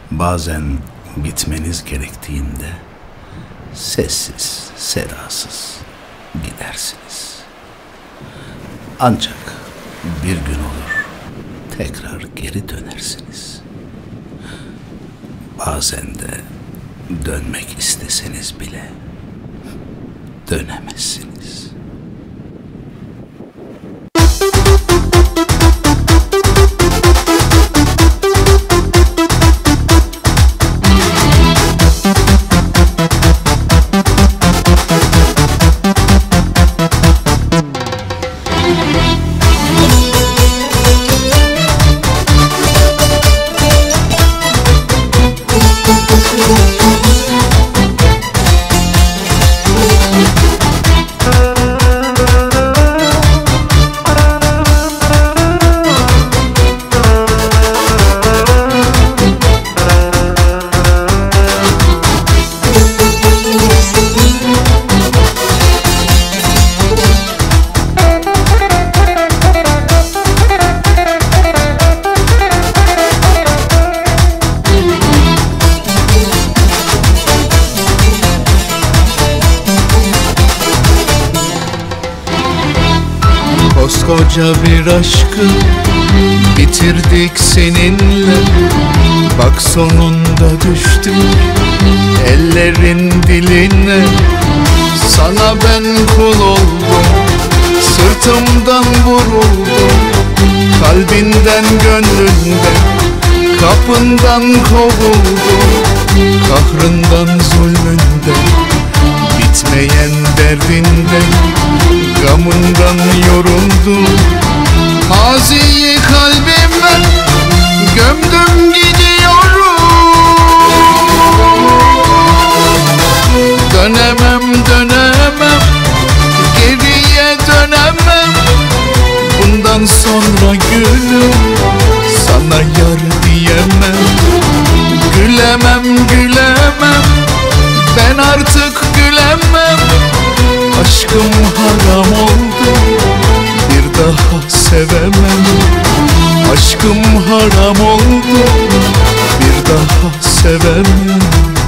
Bazen gitmeniz gerektiğinde sessiz, sedasız gidersiniz. Ancak bir gün olur tekrar geri dönersiniz. Bazen de dönmek isteseniz bile dönemezsiniz. Koskoca bir aşkı bitirdik seninle. Bak sonunda düştüm ellerin diline. Sana ben kul oldum, sırtımdan vuruldum. Kalbinden gönlünden, kapından kovuldum. Kahrından zulmünden, bitmeyen derdinden, gamından yoruldum. Maziyi kalbime gömdüm gidiyorum. Dönemem, dönemem, geriye dönemem. Bundan sonra gülüm sana yar diyemem. Gülemem, gülemem, ben artık gülemem. Aşkım haram oldu, bir daha sevemem. Aşkım haram oldu, bir daha sevemem.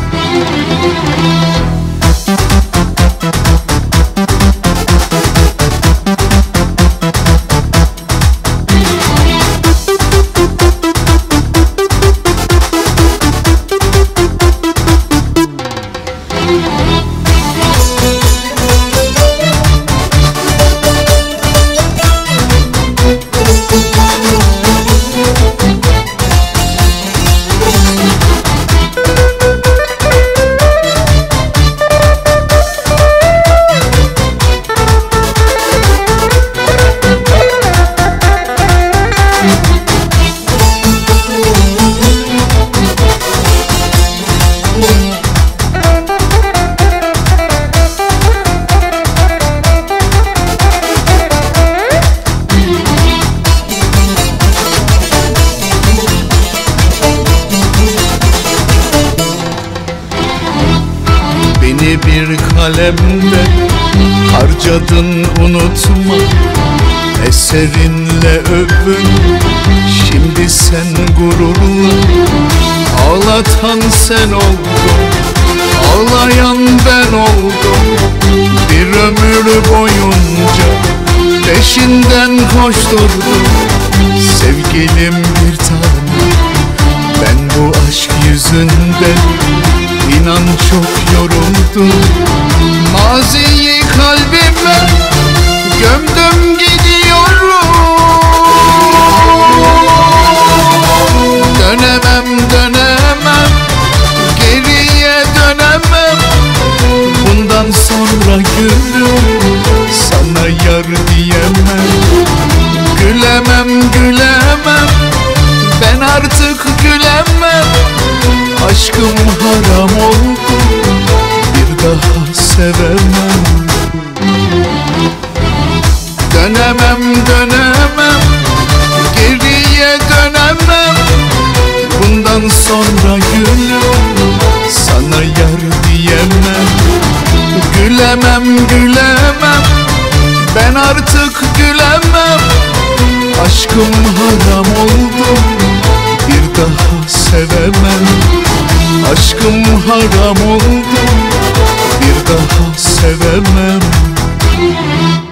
Beni bir kalemde harcadın unutma. Eserinle övün şimdi sen gururla. Ağlatan sen oldun, ağlayan ben oldum. Bir ömür boyunca peşinden koşturdum. Sevgilim bir tanem, ben bu aşk yüzünden İnan çok yoruldum. Maziyi kalbime gömdüm gidiyorum. Dönemem, dönemem, geriye dönemem. Bundan sonra gülüm sana yar diyemem. Gülemem, gülemem, ben artık gülemem. Aşkım haram oldu, bir daha sevemem. Dönemem, dönemem, geriye dönemem. Bundan sonra gülüm sana yar diyemem. Gülemem, gülemem, ben artık gülemem. Aşkım haram oldu, bir daha sevemem. Aşkım haram oldu, bir daha sevemem.